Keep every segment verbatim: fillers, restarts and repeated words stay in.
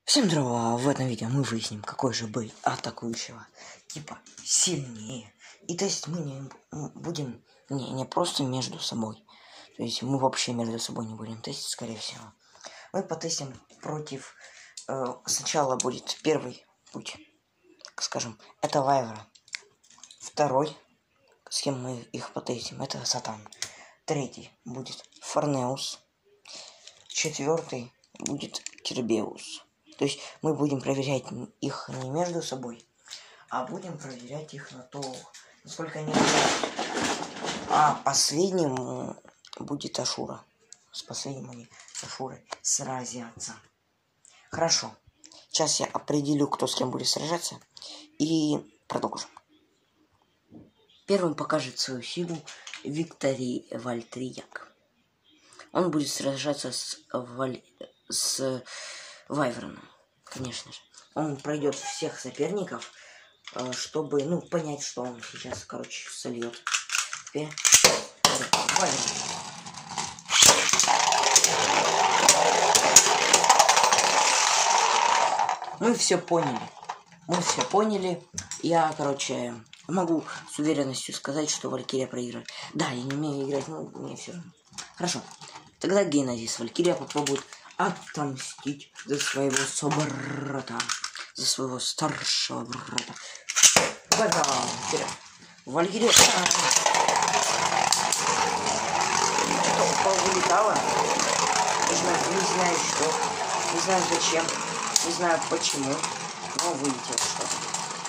Всем здорово! В этом видео мы выясним, какой же бой атакующего типа сильнее. И то есть мы не будем не, не просто между собой. То есть мы вообще между собой не будем тестить, скорее всего. Мы потестим против... Э, сначала будет первый путь, так скажем, это Вайвера. Второй, с кем мы их потестим, это Сатан. Третий будет Форнеус. Четвертый будет Кербеус. То есть мы будем проверять их не между собой, а будем проверять их на то, насколько они работают. А последним будет Ашура. С последним они с Ашурой сразятся. Хорошо. Сейчас я определю, кто с кем будет сражаться, и продолжим. Первым покажет свою силу Викторий Вальтрияк. Он будет сражаться с, Валь... с Вайверном, конечно же. Он пройдет всех соперников, чтобы, ну, понять, что он сейчас, короче, сольет. Теперь Вайверн. Мы все поняли. Мы все поняли. Я, короче, могу с уверенностью сказать, что Валькирия проиграет. Да, я не умею играть, но мне все равно. Хорошо. Тогда Генезис Валькирия попробует отомстить за своего собрата, за своего старшего брата. Бадам! Вперед! Валькирия! Вылетала. Не знаю, не знаю что, не знаю зачем, не знаю почему, но вылетело что-то.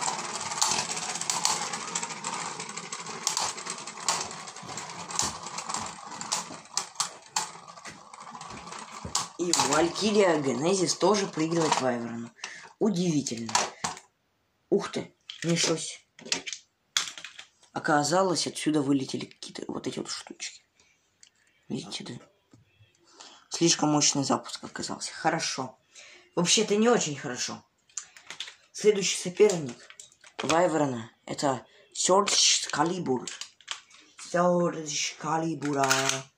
И Валькирия Генезис тоже проигрывает Вайверну. Удивительно. Ух ты, ничегось. Оказалось, отсюда вылетели какие-то вот эти вот штучки. Видите, да? Слишком мощный запуск оказался. Хорошо. Вообще-то не очень хорошо. Следующий соперник Вайверна — это Сёрдж Калибур. Сёрдж Калибура.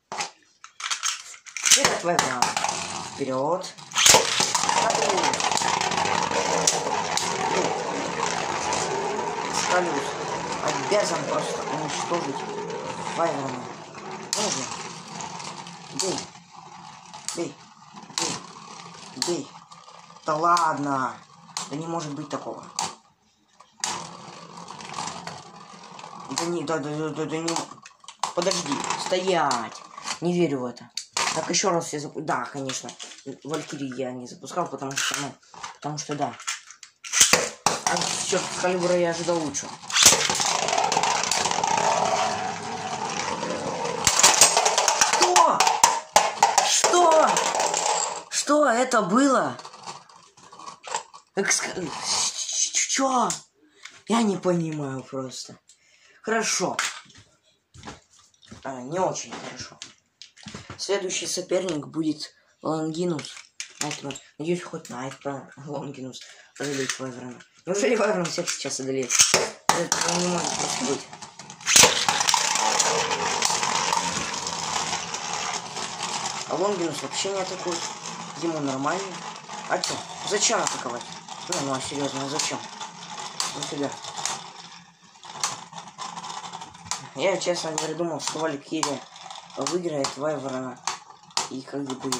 Вперед, Вайверна. Вперед. Салют. Обязан просто уничтожить Вайверна. Нужно. Бей. Бей. Бей. Бей. Да ладно. Да не может быть такого. Да не, да, да, да, да, да не. Подожди. Стоять. Не верю в это. Так, еще раз я запу... Да, конечно. Валькирии я не запускал, потому что, ну, потому что, да. А все, Калибра я ожидал лучше. Что? Что? Что это было? Экск... Чё? Я не понимаю просто. Хорошо. А, не очень хорошо. Следующий соперник будет Лонгинус. Найтмер. Надеюсь, хоть Найтмер Лонгинус одолеет Вайверна. Неужели Вайверн всех сейчас одолеет? Это не может просто быть. А Лонгинус вообще не атакует. Ему нормально. А чё? Зачем атаковать? Ну, ну а серьезно, а зачем? Ну сюда. Я, честно говоря, думал, что Валькирия выиграет Вайверна, и как бы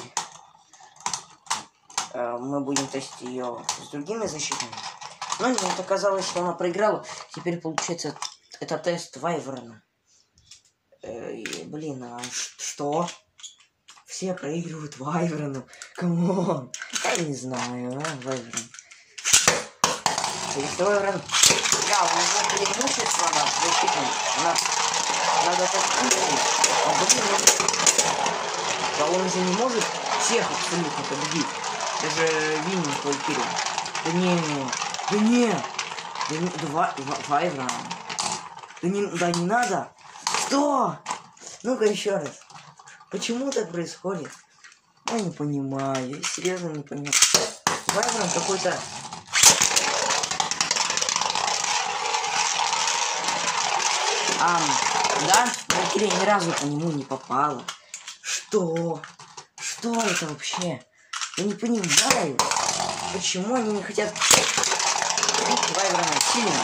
э, мы будем тестить ее с другими защитами. Но нет, оказалось, что она проиграла. Теперь получается это тест Вайверна. Э, и, блин, а что? Все проигрывают Вайверну. Камон. Я не знаю, а, Вайверн. Если Вайверн... Да, у него преимущество над защитным. Над... Надо так сказать. А блин, да он же не может всех абсолютно победить. Даже Винни Валькирия. Да не, да не, да не, да Вайверн. Да не, да не надо. Что? Ну-ка еще раз. Почему так происходит? Я не понимаю, я серьезно не понимаю. Вайверн какой-то... Ам, да? Валькирия ни разу по нему не попала. Что? Что это вообще? Я не понимаю. Почему они не хотят бить Вайверна сильно?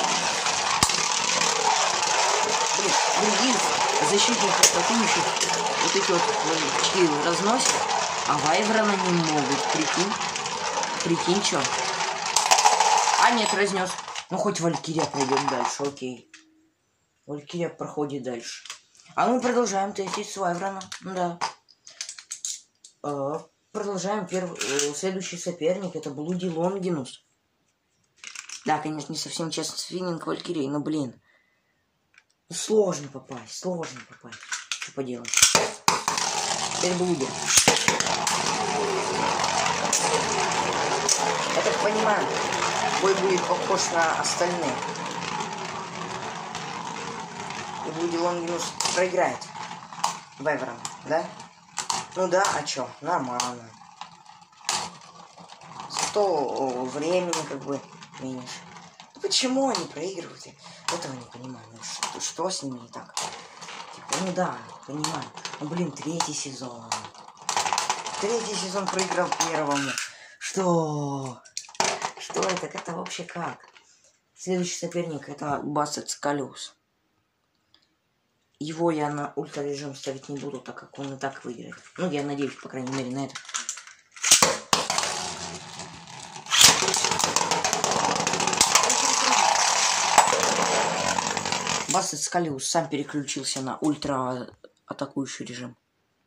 Блин, других защитников атакующих вот эти вот чьи разносят, а Вайверна не могут. Прикинь. Прикинь, чё? А нет, разнес. Ну хоть Валькирия пройдет дальше, окей. Валькирия проходит дальше. А мы продолжаем тестить с Вайверна. Да. А, продолжаем. Перв... Следующий соперник это Блуди Лонгинус. Да, конечно, не совсем честно свининг Валькирии, но блин. Сложно попасть, сложно попасть. Что поделать? Теперь Блуди. Я так понимаю, бой будет похож на остальные. И Блуди Лонгинус проиграет Вайверна, да? Ну да, а чё? Нормально. Зато времени как бы меньше. Ну почему они проигрывают? Этого не понимаю. Ну, что, что с ними не так? Типа, ну да, понимаю. Ну блин, третий сезон. Третий сезон проиграл первому. Что? Что это? Это вообще как? Следующий соперник это Бассет Скалиус. Его я на ультрарежим ставить не буду, так как он и так выиграет. Ну, я надеюсь, по крайней мере, на это. Бассет Скалиус сам переключился на ультра атакующий режим.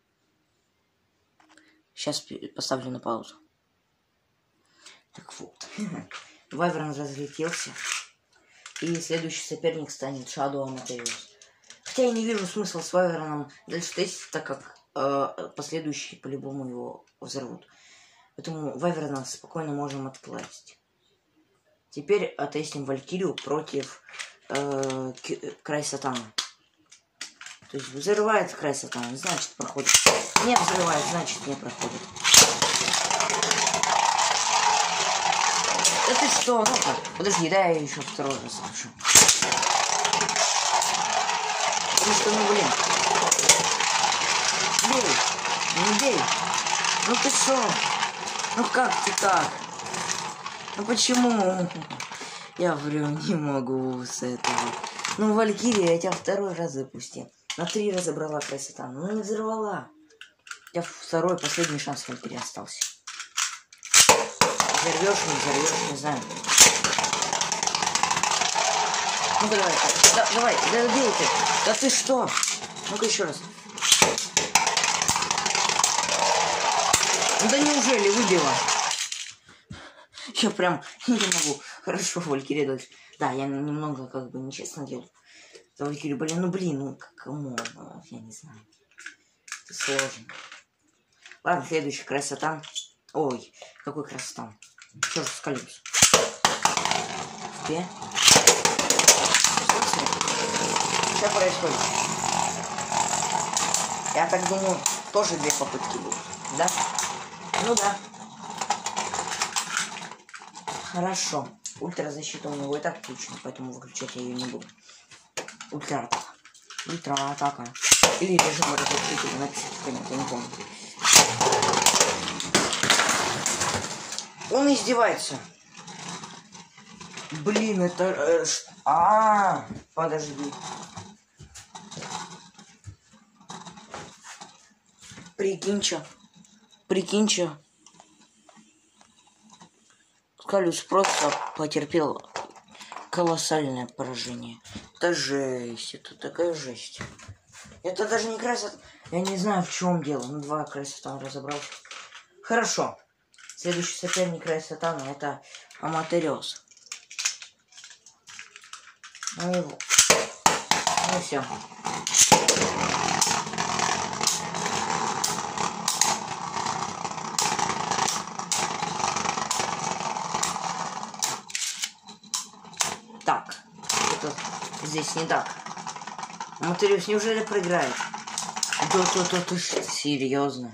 Сейчас поставлю на паузу. Так вот. Вайверн разлетелся. И следующий соперник станет Shadow Amadeus. Хотя я не вижу смысла с Вайверном дальше тестить, так как э, последующие по-любому его взорвут. Поэтому Вайверна спокойно можем откласть. Теперь оттестим Валькирию против э, Край Сатана. То есть взрывает Край Сатана, значит проходит. Не взрывает, значит не проходит. Да ты что? Ну-ка, подожди, да я еще второй раз слышу. Потому что, ну блин. Бей, не бей. Ну ты что? Ну как ты так? Ну почему? Я вру, не могу с этого. Ну, Валькирия, я тебя второй раз запустил. На три раза брала Край Сатана. Ну не взорвала. У тебя второй, последний шанс Валькирии остался. Взорвешь, не взорвешь, не знаю. Ну давай, да, давай, да бей ты. Да ты что? Ну-ка еще раз. Да неужели выбила? Я прям не могу. Хорошо, Валькирия дальше. Да, я немного как бы нечестно делал. За Валькирию, блин, ну блин, ну кому? Я не знаю. Это сложно. Ладно, следующий Край Сатан. Ой, какой Край Сатан? Что же Скалиус? Где? Что происходит? Я так думаю, тоже две попытки будут, да? Ну да. Хорошо. Ультразащита у него и так включена, поэтому выключать я ее не буду. Ультра-атака. Ультра-атака. Или режим разрушителя, напишите в комментариях, я не помню. Он издевается. Блин, это... Э, ш... А, -а, а, подожди. Прикинь, чё? Прикинь, чё? Скалиус просто потерпел колоссальное поражение. Это жесть, это такая жесть. Это даже не Край Сатана. Я не знаю, в чем дело. Ну, два Край Сатана разобрался. Хорошо. Следующий соперник Край Сатана это Аматериос. Ну его. Ну все. Так. Это здесь не так. Аматериос неужели проиграет? Да-да-да, серьезно.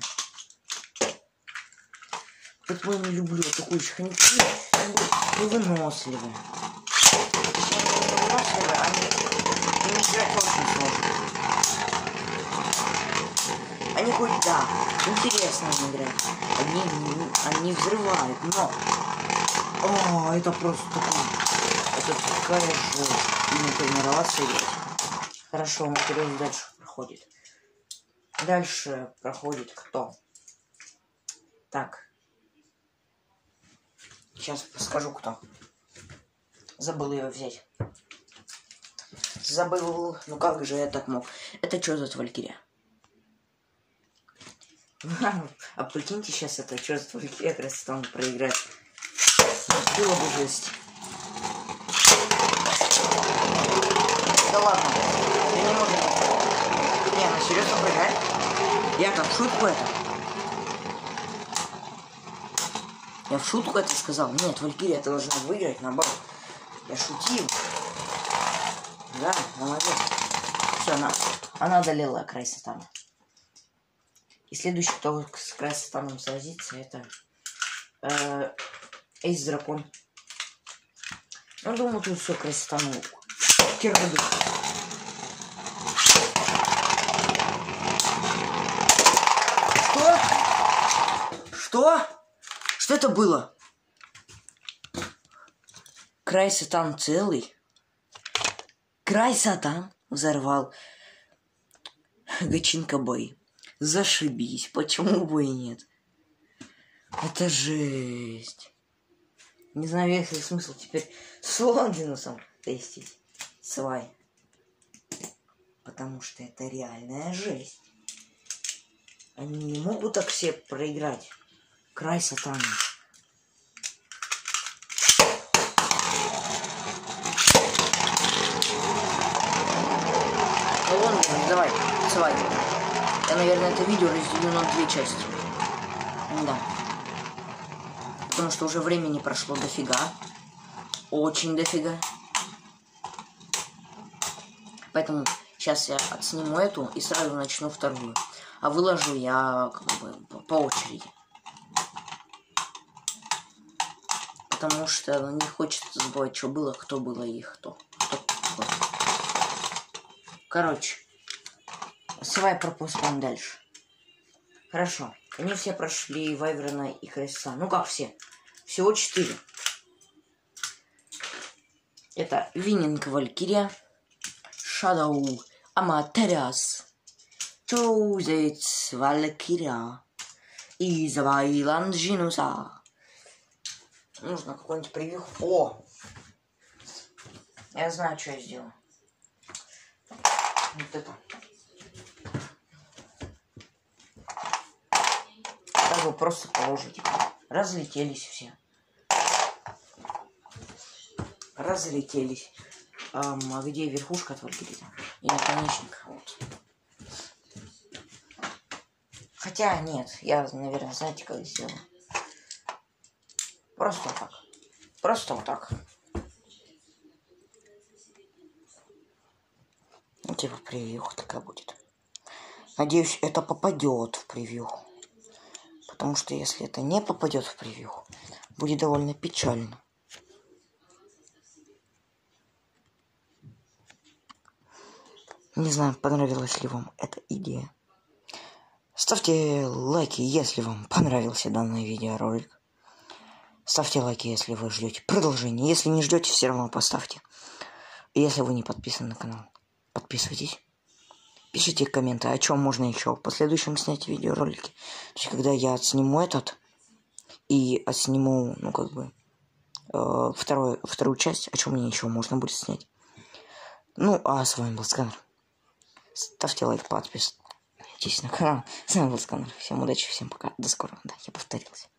Поэтому я не люблю атакующих. Они невыносливые. Выносливые, они не играть очень сложно. Они хоть да, интересно играют. Они, они взрывают, но О, это просто такой... Это такая же информация. Хорошо, материал дальше проходит. Дальше проходит кто? Так. Сейчас скажу кто. Забыл ее взять. Забыл. Ну как же я так мог? Это что за Валькирия? А прикиньте, сейчас это что за Валькирия как раз там проиграть. Было бы жесть. Да ладно. Я не могу. Не, ну серьезно проиграть? Я там в шутку это. Я в шутку это сказал. Нет, Валькирия должна выиграть, наоборот. Я шутил. Да, молодец. Все, она, она одолела край сатана. И следующий, кто с край сатаном сразится, это э, Эйс Дракон. Ну, думаю, тут все край сатану. Киргуду. Что? Что? Что это было? Край сатан целый. Край сатан взорвал Гачинка бой. Зашибись. Почему бы и нет? Это жесть. Не знаю, есть ли смысл теперь с Лонгинусом тестить свай. Потому что это реальная жесть. Они не могут так все проиграть. Край сатана. Ну ладно, давай, свай. Я, наверное, это видео разделю на две части. Да. Потому что уже времени прошло дофига. Очень дофига. Поэтому сейчас я отсниму эту и сразу начну вторую. А выложу я как бы по, по очереди. Потому что не хочется забывать, что было, кто было и кто. кто, кто. Короче. Свай пропускаем дальше. Хорошо. Они все прошли Вайверна и Христа. Ну как все? Всего четыре. Это Вининг Валькирия, Шадоу Аматериас, Чоузец Валькирия и Завайланд Джинуса. Нужно какой-нибудь превью. О! Я знаю, что я сделаю. Вот это. Так вы просто положите. Разлетелись все. Разлетелись. А, а где верхушка от Валькирии? И наконечник. Вот. Хотя нет, я, наверное, знаете, как сделаю. Просто вот так. Просто вот так. Ну, типа превьюха такая будет. Надеюсь, это попадет в превьюху. Потому что если это не попадет в превьюху, будет довольно печально. Не знаю, понравилась ли вам эта идея. Ставьте лайки, если вам понравился данный видеоролик. Ставьте лайки, если вы ждете продолжения. Если не ждете, все равно поставьте. И если вы не подписаны на канал, подписывайтесь. Пишите комменты, о чем можно еще в последующем снять видеоролики. То есть, когда я отсниму этот и отсниму, ну, как бы, э, второй, вторую часть, о чем мне еще можно будет снять. Ну, а с вами был Сканер. Ставьте лайк, подписывайтесь на канал. С вами был Сканер. Всем удачи, всем пока. До скорого. Да, я повторился.